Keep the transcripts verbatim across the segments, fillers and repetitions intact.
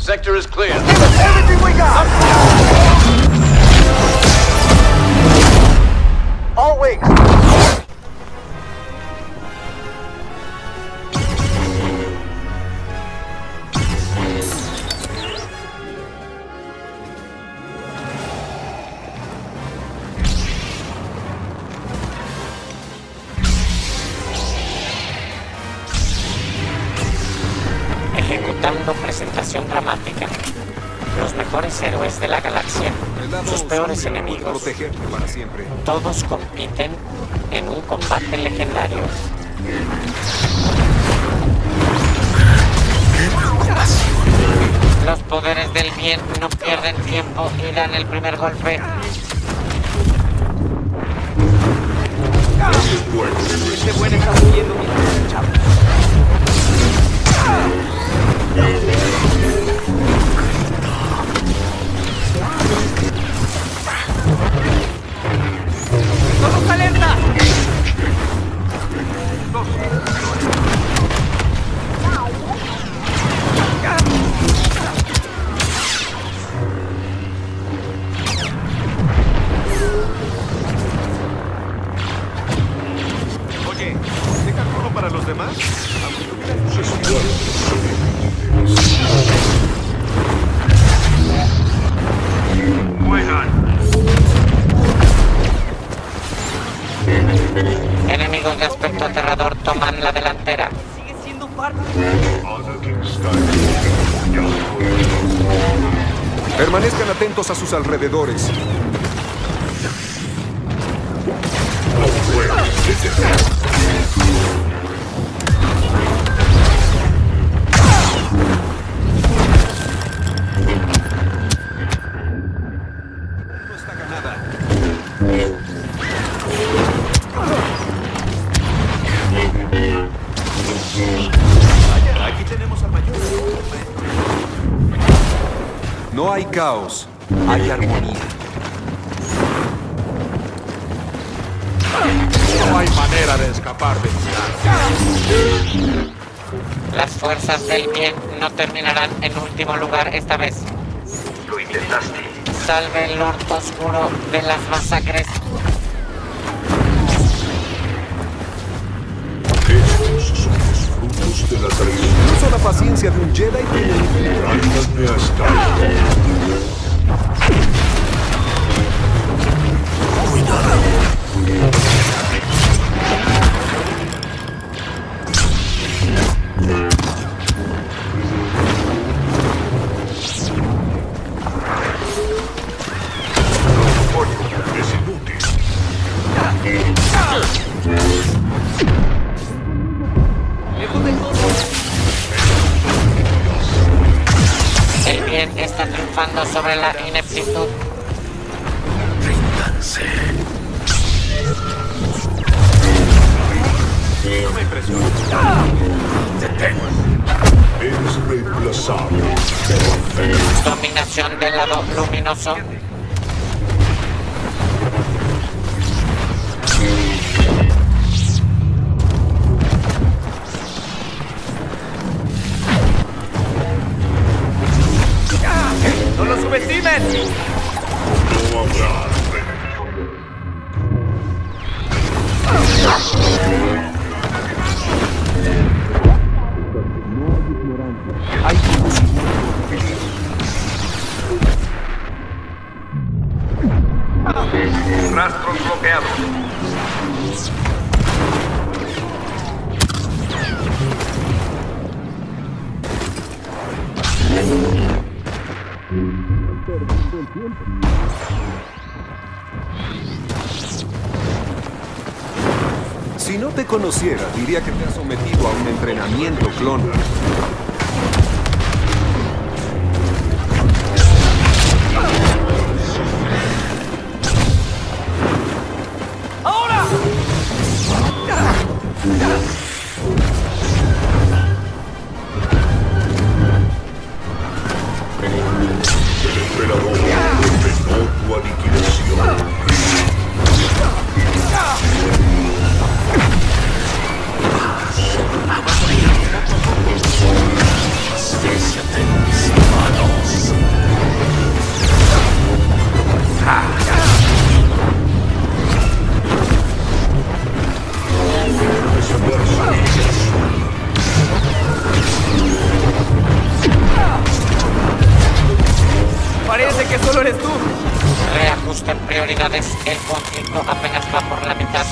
Sector is clear. Give us everything we got! All wings. Ejecutando presentación dramática. Los mejores héroes de la galaxia, sus peores enemigos, para siempre. todos compiten en un combate legendario. ¡Qué preocupación! Los poderes del bien no pierden tiempo y dan el primer golpe. Este buen está huyendo mi chavo. ¡Todos alerta! Oye, ¿deja todo para los demás? Aunque tuvieran Enemigos de aspecto aterrador toman la delantera. Sigue siendo parte. Permanezcan atentos a sus alrededores. No está ganada. Vaya, aquí tenemos al mayor. No hay caos, hay armonía. No hay manera de escapar de mi Las fuerzas del bien no terminarán en último lugar esta vez. Lo intentaste. Salve el orto oscuro de las masacres. Estos son los frutos de la traición. Incluso la paciencia de un Jedi tiene... Ándame hasta ahí. Es inútil. Lejos de todo. El bien está triunfando sobre la ineptitud. Ríndanse. No me impresiona. Detén. Eres reemplazable. Perfecto. Dominación del lado luminoso. ¡No lo subestimen! No habrá. Hay Rastros bloqueados. Si no te conociera, diría que te has sometido a un entrenamiento clon. ¡Ahora! El emperador ordenó tu aniquilación. Desciende, mis manos. que solo eres tú. Reajusten prioridades. El conflicto apenas va por la mitad.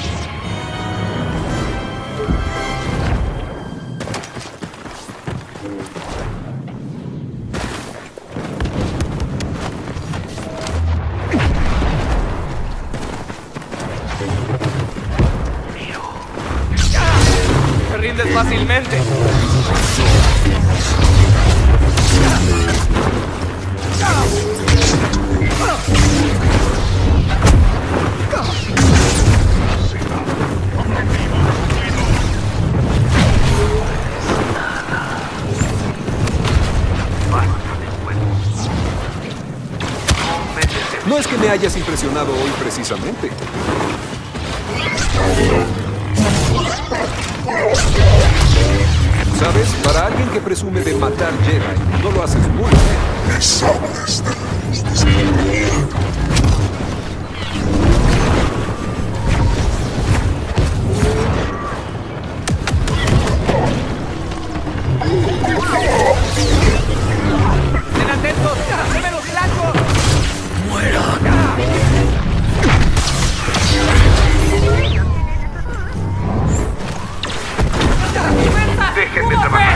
Te rindes fácilmente. No es que me hayas impresionado hoy precisamente. ¿Sabes? Para alguien que presume de matar Jedi, no lo haces muy bien. ¡Estén atentos! ¡Dame los blancos! Dejen de trabajar.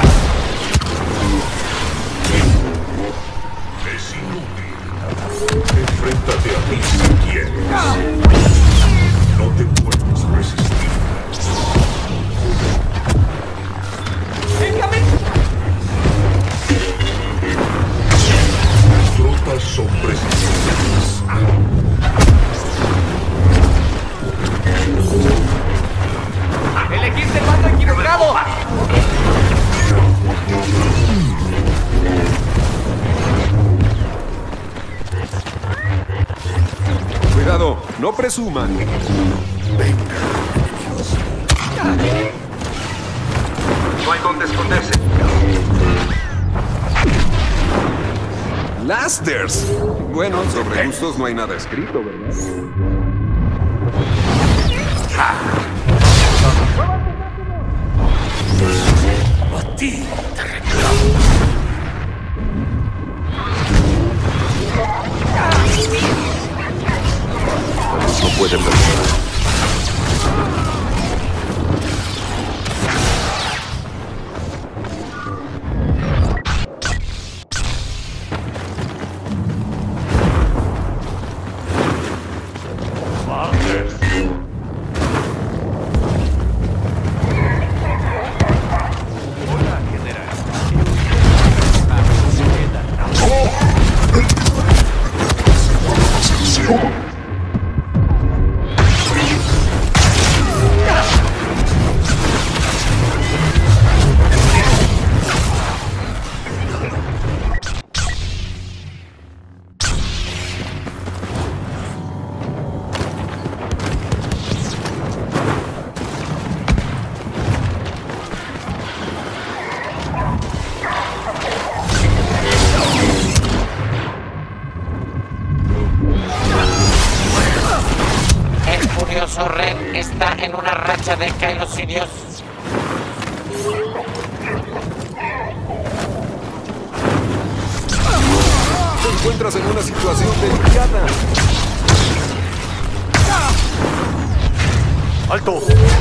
Es inútil. Enfréntate a mí si quieres. No te puedes resistir. ¡Déjame! Las tropas son prescindibles. ¡Elegiste el bando equivocado! Cuidado, no presuman. No hay donde esconderse. ¡Lasters! Bueno, sobre gustos no hay nada escrito, ¿verdad? A ti te reclamo. No puede perdonar. Ren está en una racha de cailocidios. Te encuentras en una situación delicada. ¡Alto!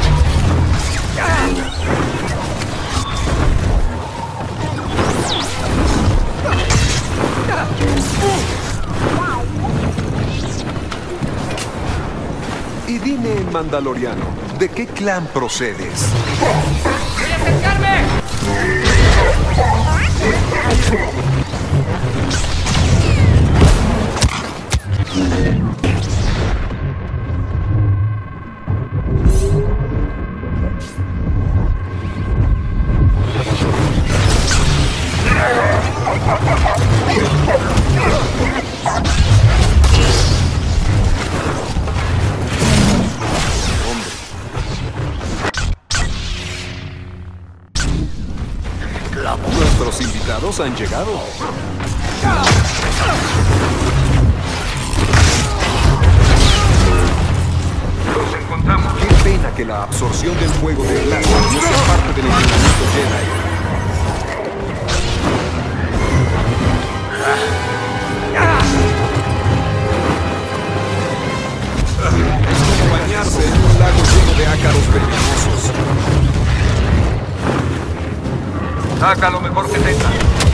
Y dime, mandaloriano, ¿de qué clan procedes? ¡Voy a acercarme! Nuestros invitados han llegado. Los encontramos. Qué pena que la absorción del fuego de Black no sea parte del entrenamiento Jedi. Saca lo mejor que tenga.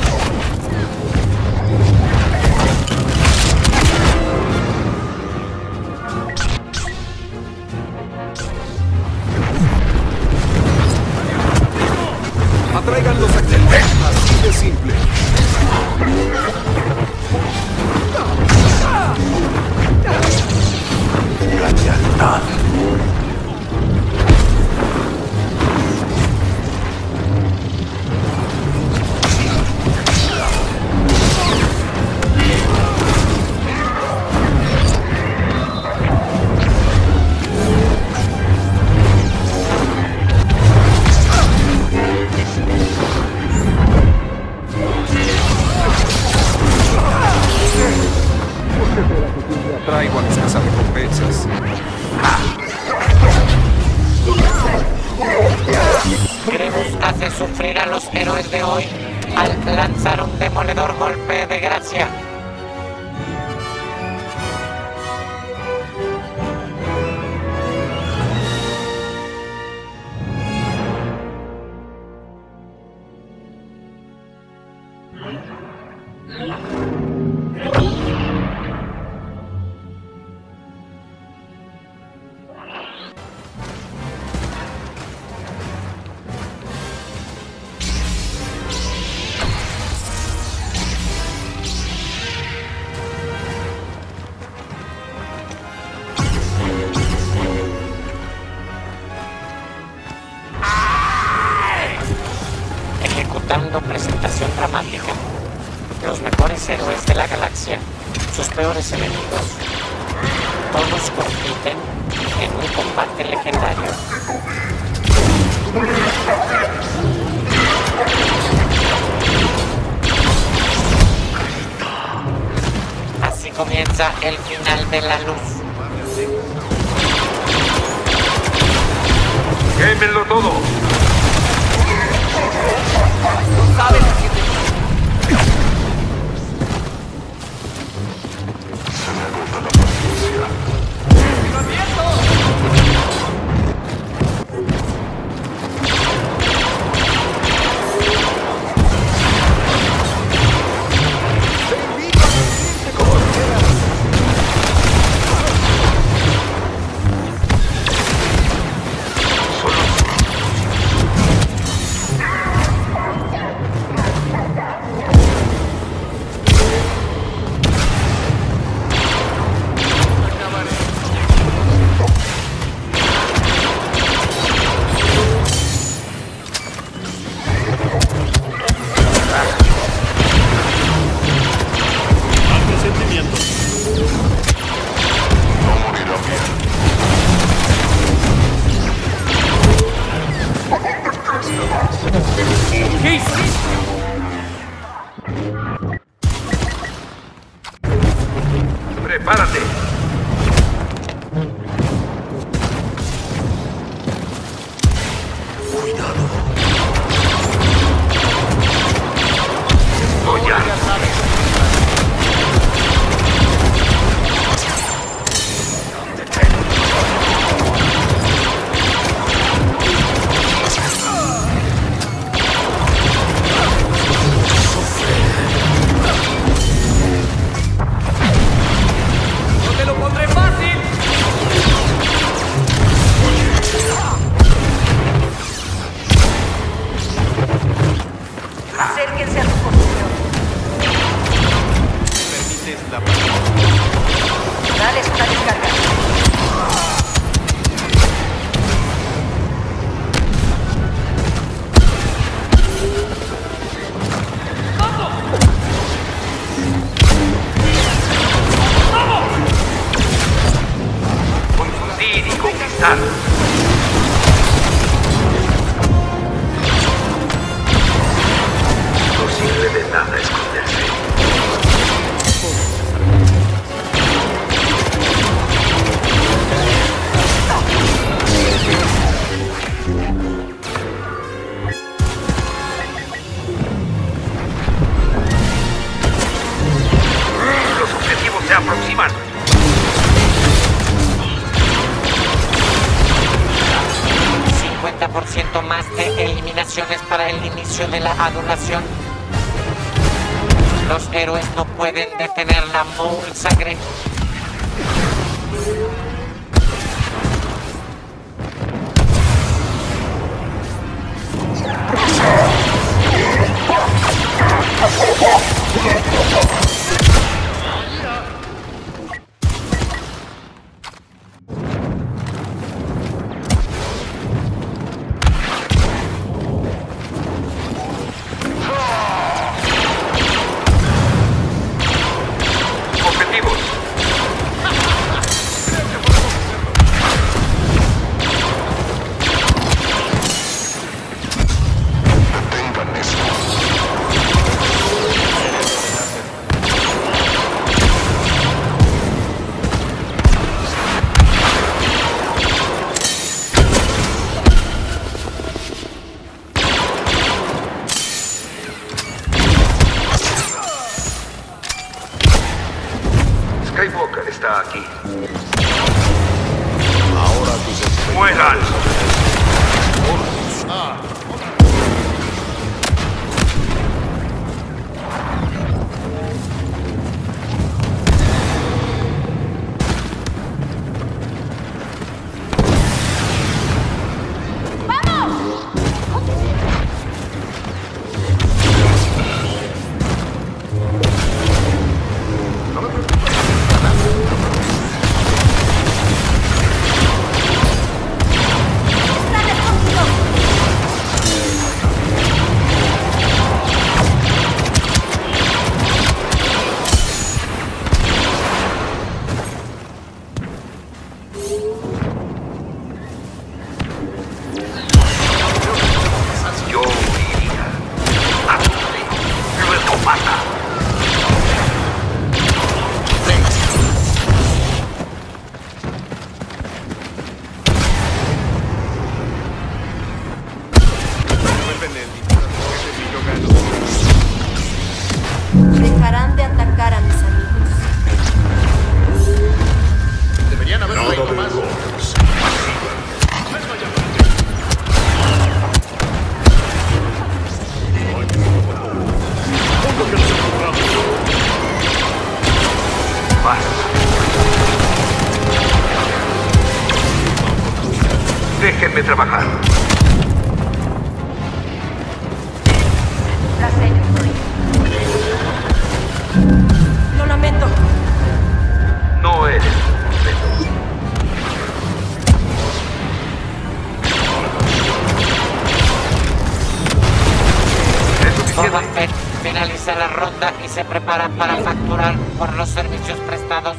Atraigan los satélites. Así de simple. La lealtad. Traigo a mis cazarrecompensas. Cremus hace sufrir a los héroes de hoy al lanzar un demoledor golpe de gracia. Ejecutando presentación dramática. Los mejores héroes de la galaxia, sus peores enemigos. Todos compiten en un combate legendario. Así comienza el final de la luz. ¡Quémenlo todo! ¿Sabes a quién te... Se me agota la paciencia. ¡Lo advierto! ¡Prepárate! Cuidado. ¡Voy ya! ¡No te lo pondré fácil! Acérquense a su posición. Permites la... Dales una descarga. Confundir y conquistar. No sirve de nada esconderse. Los objetivos se aproximan. cincuenta por ciento más de eliminaciones para el inicio de la adulación. Los héroes no pueden detener la Maul Sangre. Objetivos. Skywalker está aquí. Ahora tus expectativas. ¡Mueran! Yo iría a tu fin. Luego mata. Vuelven el dinero que yo gano. Dejarán de atacar a mis amigos. Deberían haber Nada traído de más. errores. Basta. Déjenme trabajar. Tras ellos. Lo lamento. No eres completo. ¿Es Boba suficiente? Fett finaliza la ronda y se prepara para facturar por los servicios prestados.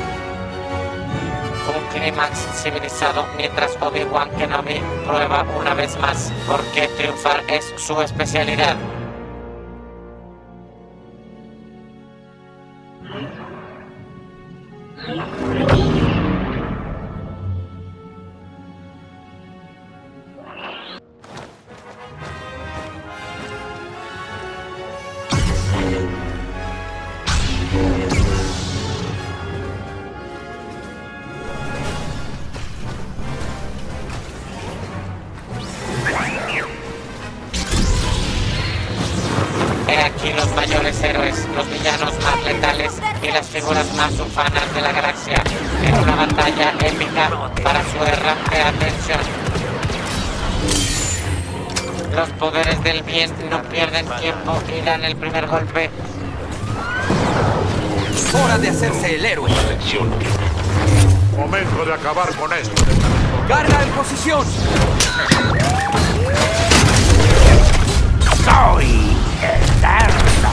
Un clímax civilizado mientras Obi-Wan Kenobi prueba una vez más por qué triunfar es su especialidad. He aquí los mayores héroes, los villanos más letales y las figuras más ufanas de la galaxia en una batalla épica para su errante atención. Los poderes del bien no pierden tiempo y dan el primer golpe. Hora de hacerse el héroe. Momento de acabar con esto. ¡Carga en posición! ¡Soy eterno!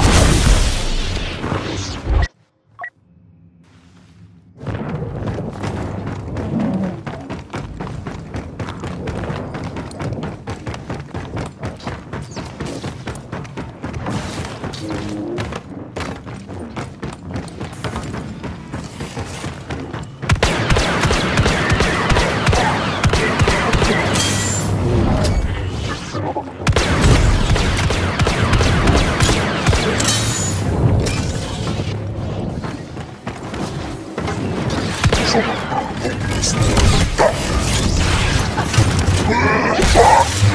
¡Ah!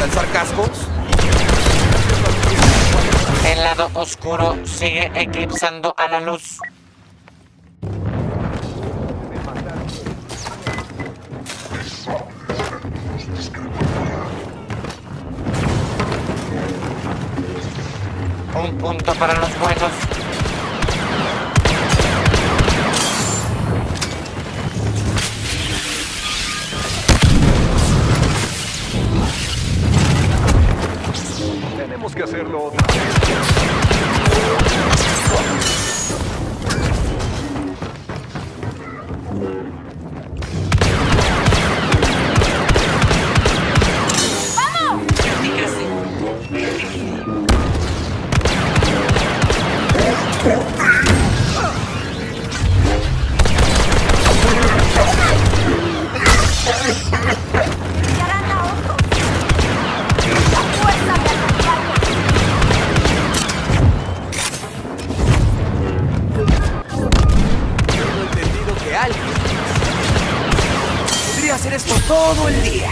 lanzar cascos? El lado oscuro sigue eclipsando a la luz. Un punto para los buenos. Tenemos que hacerlo otra vez. Podría hacer esto todo el día.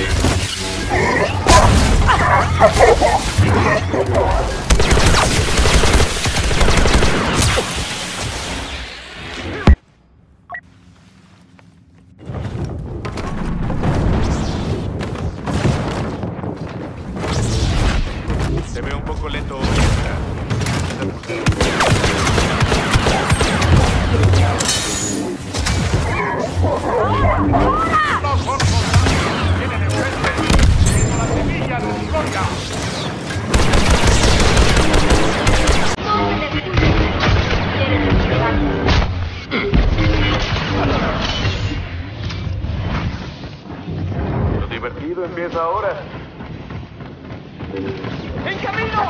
Se ve un poco lento. ¡Los orcos tienen enfrente! ¡Tengo la semilla de su gloria! Lo divertido empieza ahora. ¡En camino!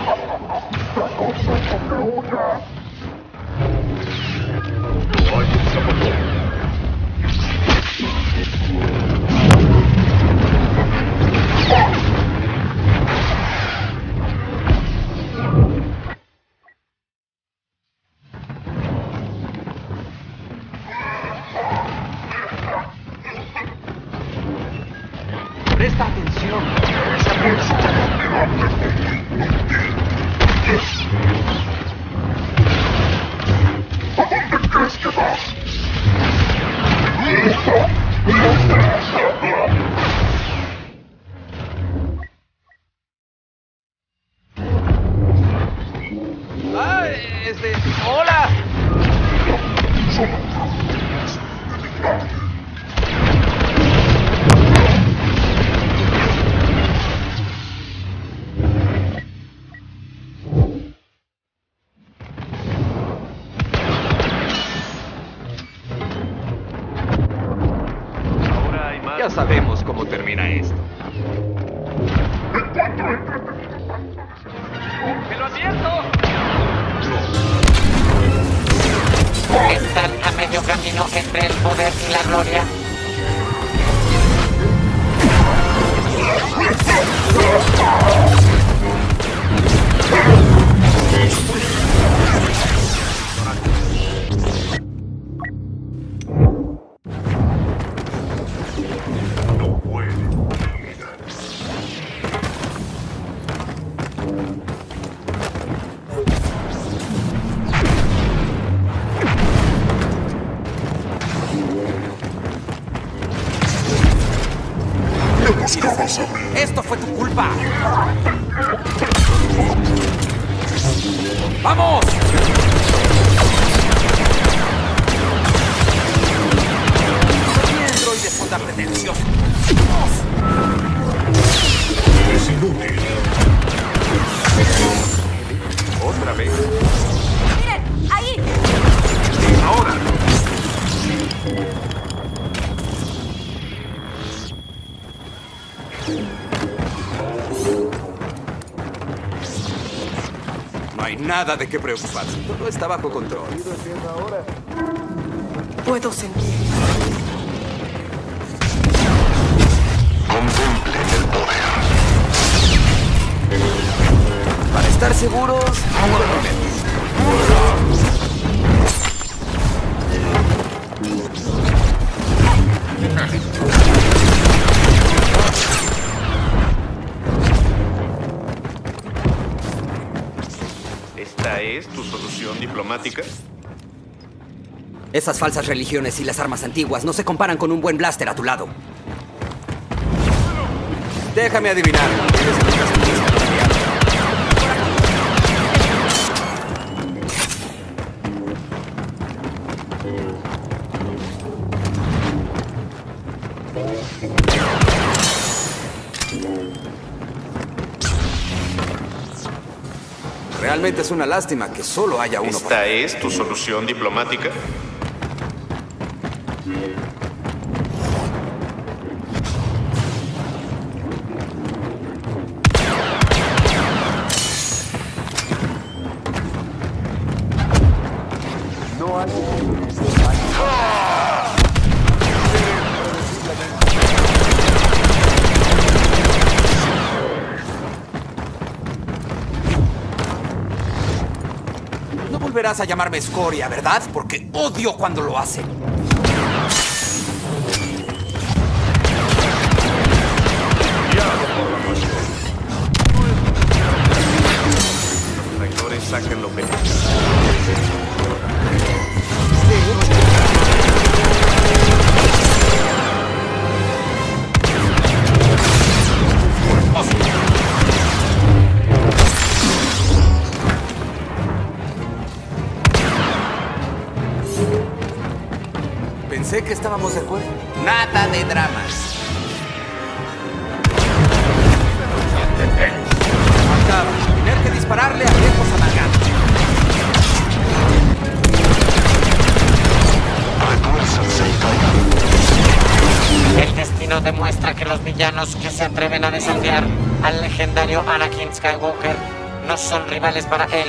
No hay escapatoria. Presta atención. Ah, este... ¡Hola! Ya sabemos cómo termina esto. ¡Me lo advierto! Están a medio camino entre el poder y la gloria. No puede morir. ¡Esto fue tu culpa! ¡Vamos! Bien, droides son tan pretenciosos. Es inútil. ¿Otra vez? ¡Miren! ¡Ahí! Ahora. No hay nada de qué preocuparse. Todo está bajo control. Puedo sentir. Contemplen el poder. Para estar seguros, agua primero. ¿Esta es tu solución diplomática? Esas falsas religiones y las armas antiguas no se comparan con un buen blaster a tu lado. Déjame adivinar. ¿Tienes alguna sentencia familiar? Realmente es una lástima que solo haya uno. ¿Esta por... es tu solución diplomática? No hay... No volverás a llamarme escoria, ¿verdad? Porque odio cuando lo hacen. Los traidores sacan lo peor. Pensé que estábamos de acuerdo. Nada de dramas. Acaba tener que dispararle a viejos amargados. El destino demuestra que los villanos que se atreven a desafiar al legendario Anakin Skywalker no son rivales para él.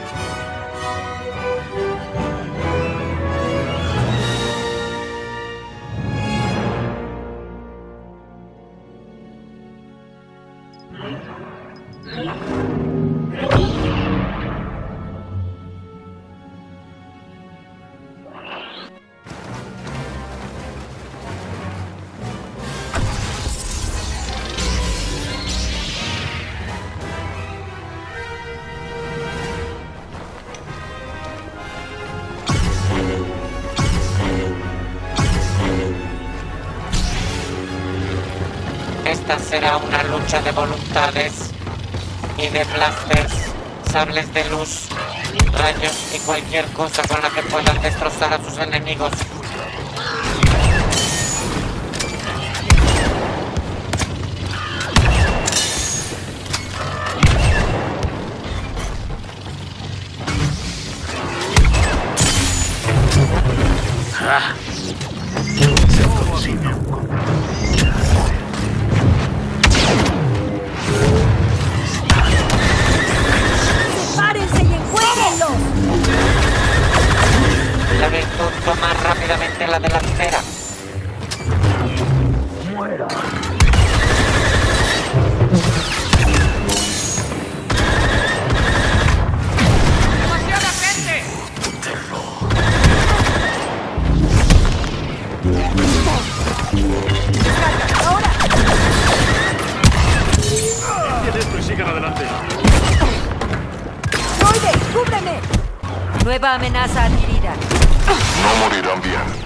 Esta será una lucha de voluntades y de blasters, sables de luz, rayos y cualquier cosa con la que puedan destrozar a sus enemigos. Ah. La virtud toma rápidamente la delantera. Muera. ¡Demasiada gente! ¡Ahora! Entiende esto y sigan adelante. ¡Droide, cúbreme! Nueva amenaza adquirida. No morirán bien.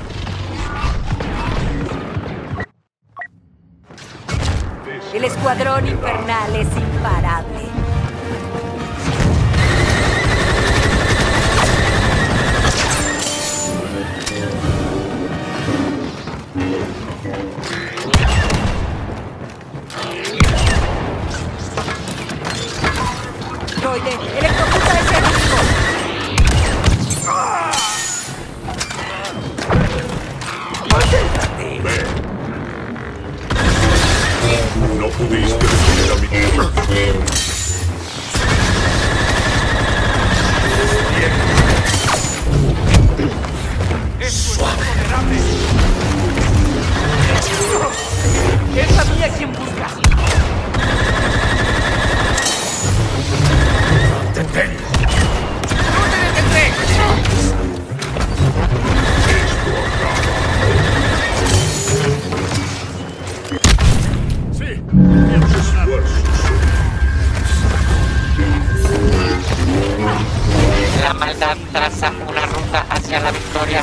El escuadrón infernal es imparable. Droide, electrocuta a ese enemigo. No pudiste detener a mi tío. ¡Esto es intolerable! ¡Es a mí a quien buscas! ¡Te tengo! ¡No te detendré! Sí. Esfuerzo. maldad traza una ruta hacia la victoria.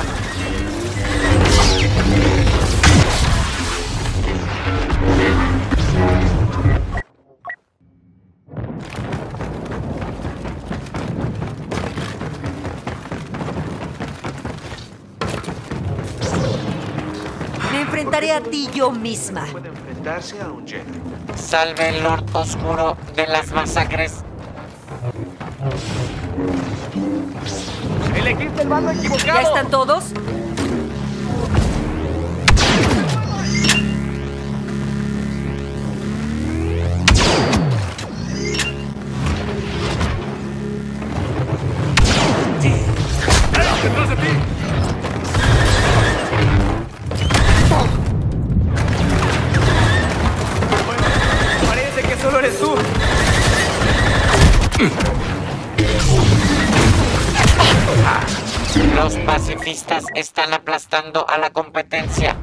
Me enfrentaré a ti yo misma. Puede enfrentarse a un Jedi. Salve el Lord Oscuro de las masacres. ¡Elegiste el bando equivocado! ¿Ya están todos? ¡Detrás de ti! Bueno, parece que solo eres tú. Los pacifistas están aplastando a la competencia.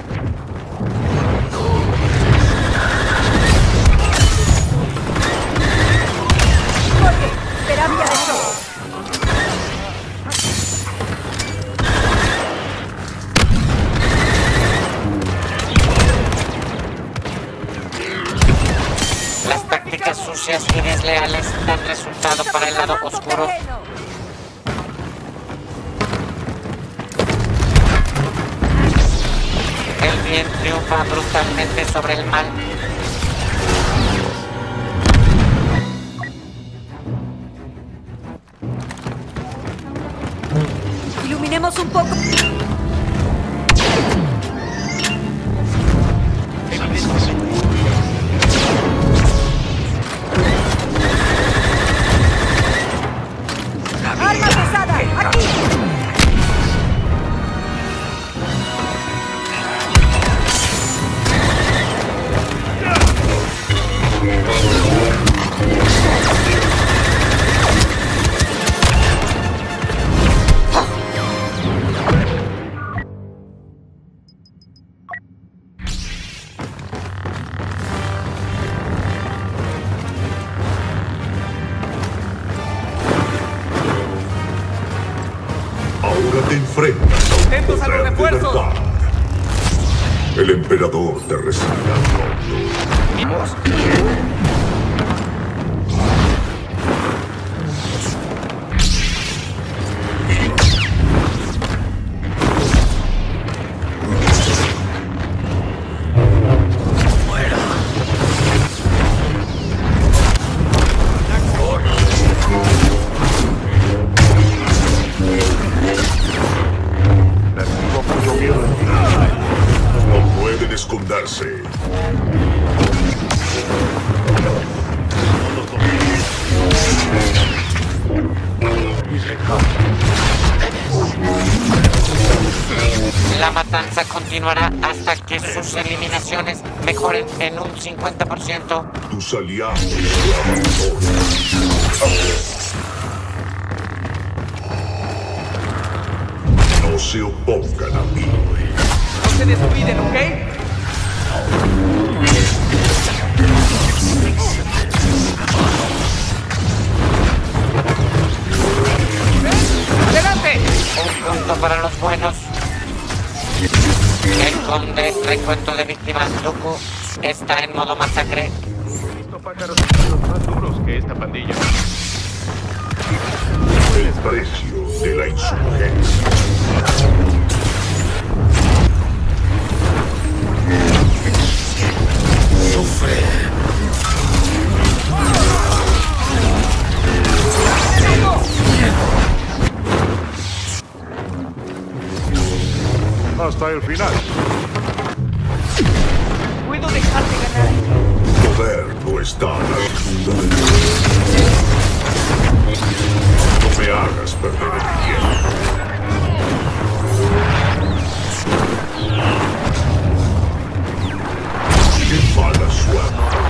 Oye, terapia de shock. Las tácticas sucias y desleales dan resultado para el lado oscuro. El bien triunfa brutalmente sobre el mal. Iluminemos un poco. ¡Arma pesada! ¡Aquí! Ahora te enfrentas a un ¡Atentos a los poder de refuerzos! verdad. El emperador te recibirá pronto. Recibo mucho miedo en ti. No pueden esconderse. La matanza continuará hasta que sus eliminaciones mejoren en un cincuenta por ciento. Tus aliados te abandonan. No se opongan a mí. No se descuiden, ¿ok? ¡Adelante! Un punto para los buenos. El conde recuento de víctimas Dooku está en modo masacre. He visto pájaros picados más duros que esta pandilla. El precio de la insurgencia. Hasta el final. Puedo dejarte ganar. Poder no está a la altura de Dios. No me hagas perder el tiempo. ¡Qué mala suerte!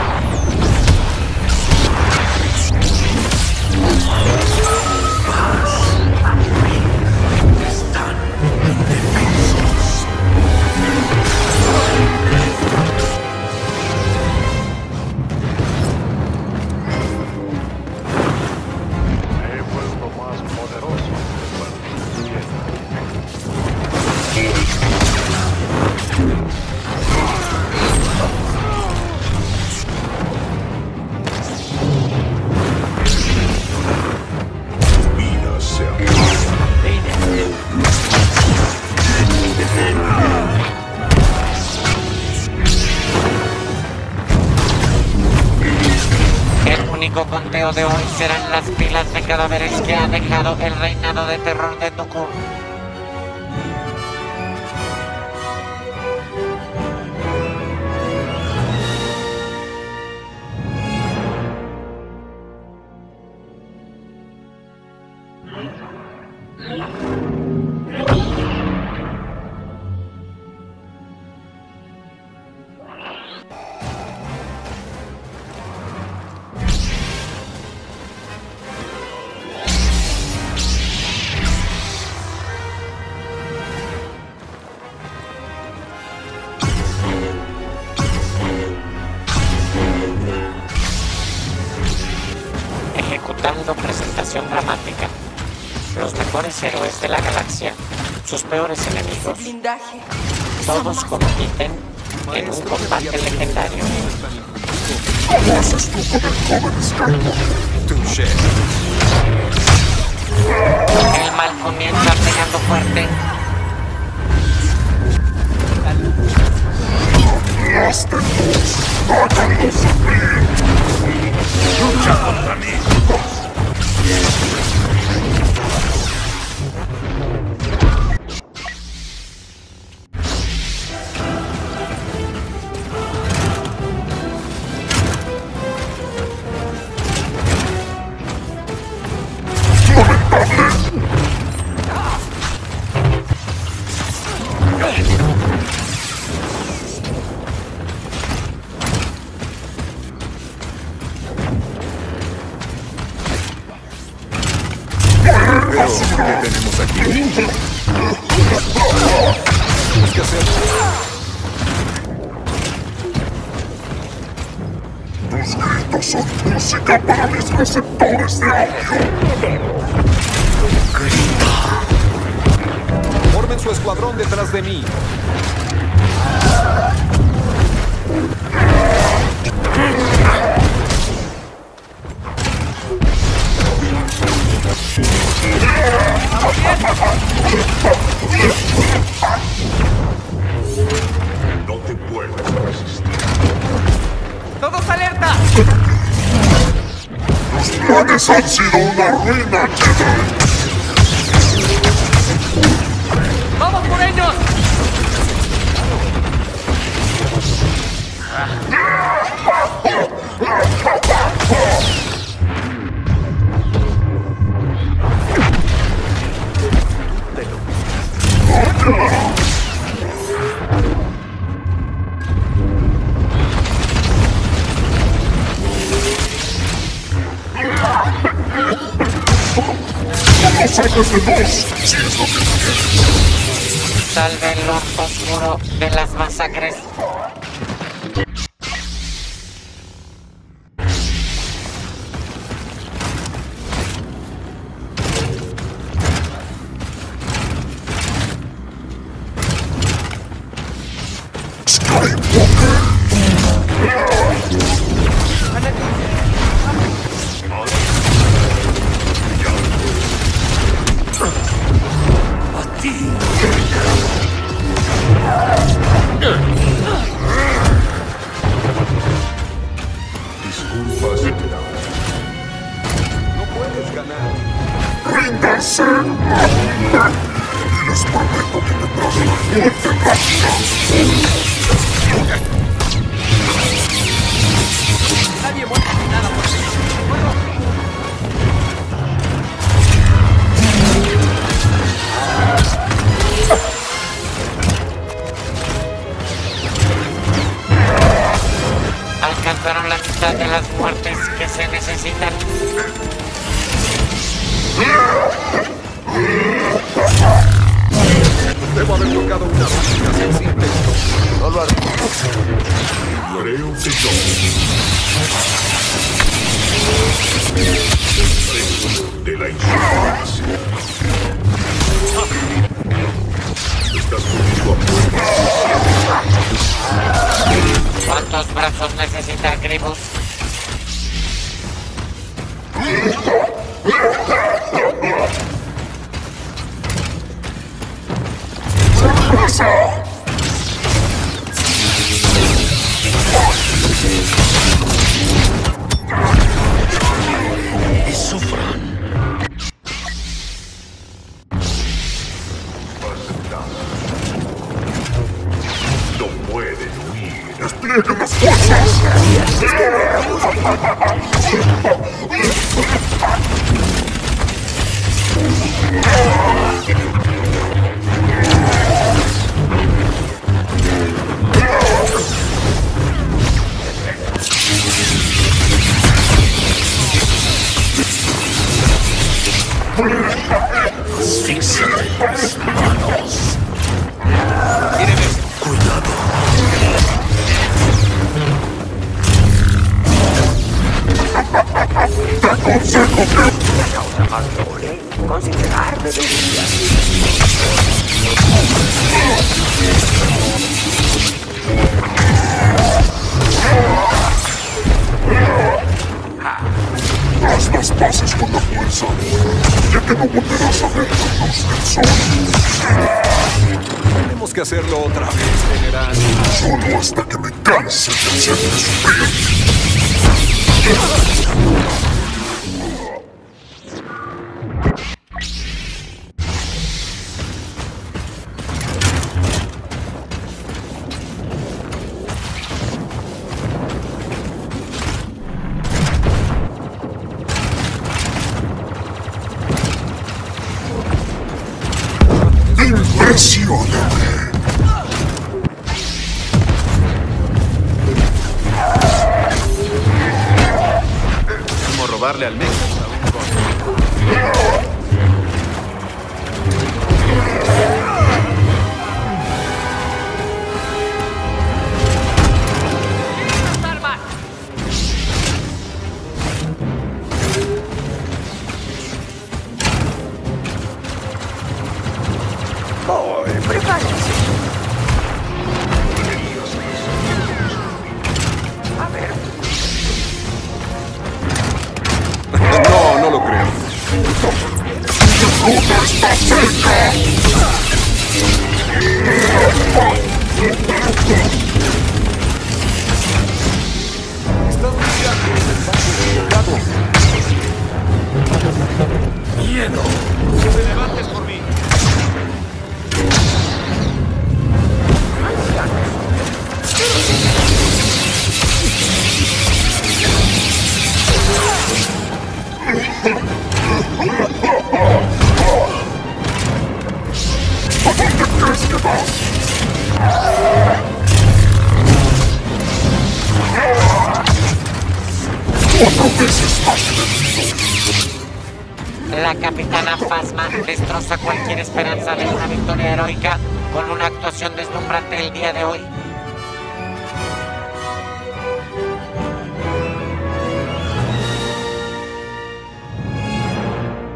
mausoleo de hoy serán las pilas de cadáveres que ha dejado el reinado de terror de Dooku. Ejecutando presentación dramática. Los mejores héroes de la galaxia, sus peores enemigos. Blindaje. Todos compiten en un combate legendario. Touché. El mal comienza pegando fuerte. ¡Lucha contra mí! Pero, ¿qué tenemos aquí? ¿Qué hacer? Tus gritos son música para mis receptores de audio. Formen su escuadrón detrás de mí. No te puedes resistir. ¡Todos alerta! Los planes han sido una ruina, Jedi. ¡Vamos por ellos! ¡Los ojos de dos! Si es lo que quieres. Salve el Lord Oscuro de las masacres. Disculpas, No puedes ganar. ¡ríndanse! Y les prometo que tendrás una muerte rápida. Nadie muere ni nada por eso. Alcanzaron la mitad de las muertes que se necesitan. Debo haber tocado una máquina sensible. No lo haré. Creo que yo. De la insurgencia. Estás conmigo a prueba. ¿Cuántos brazos necesita Grievous? despliegue las fuerzas. Asfíxiate las manos. Miren esto. Cuidado. Te aconsejo que... La causa más noble, considerar deberías. Haz las paces con la fuerza, ya que no volverás a ver la luz del sol. Tenemos que hacerlo otra vez, general. Solo hasta que me canse de hacerte sufrir. Impresióname. Como robarle al Nexus a un gordo. Voy, prepárense. A ver, No, no lo creo. Estás buscando el espacio equivocado. ¡Miedo! ¡Que te levantes por mí! la capitana Phasma destroza cualquier esperanza de una victoria heroica con una actuación deslumbrante el día de hoy.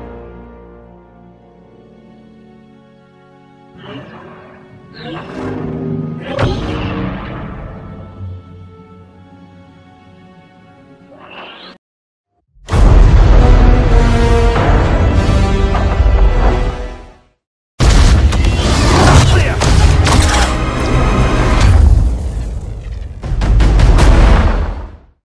Yeah.